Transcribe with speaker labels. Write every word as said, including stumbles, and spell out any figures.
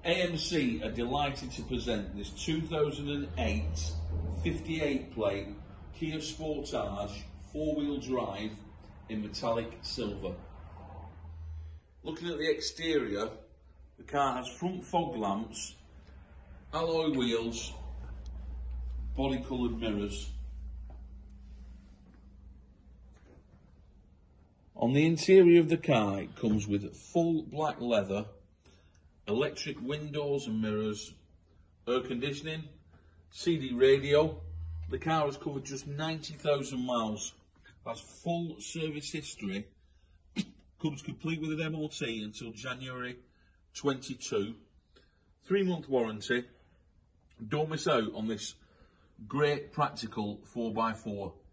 Speaker 1: A M C are delighted to present this two thousand eight fifty-eight plate Kia Sportage four-wheel drive in metallic silver. Looking at the exterior, the car has front fog lamps, alloy wheels, body coloured mirrors. On the interior of the car, it comes with full black leather, electric windows and mirrors, air conditioning, C D radio. The car has covered just ninety thousand miles, has full service history, comes complete with an M O T until January twenty-two, three month warranty. Don't miss out on this great practical four by four.